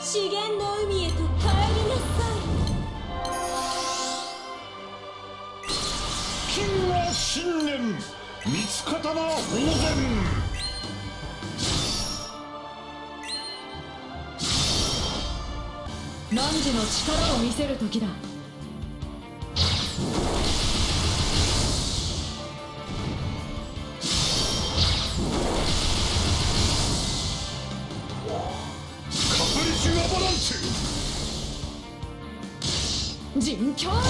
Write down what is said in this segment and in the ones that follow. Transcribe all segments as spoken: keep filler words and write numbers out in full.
資源の海へと帰りなさい。 金は新年、三つ刀宝前。 汝の力を見せる時だ。 カプリシュアバランチ。 人狂だって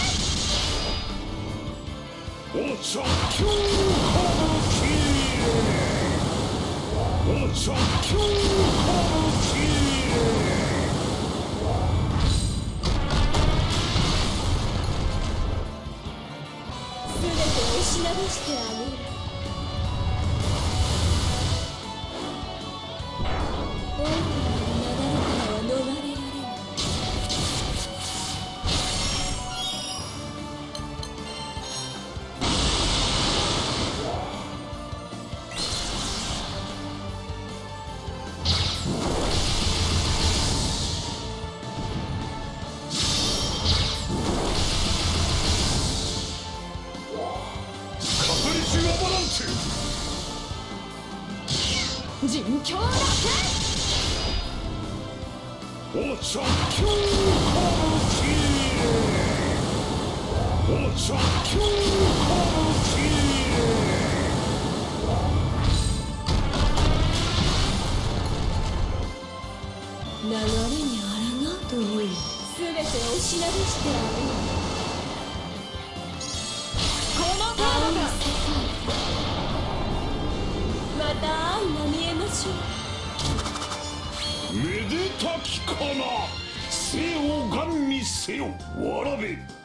お茶強歌舞伎。お茶強歌舞伎。 全てを押し流してあげる。大きな流れからは逃れられない。 人狂だってお茶強歌舞伎。お茶強歌舞伎。 流れに抗うという全てを押し流してあげる。 この程度か。 また愛が見えましょう。 めでたきかな。生をガン見せよわらべ。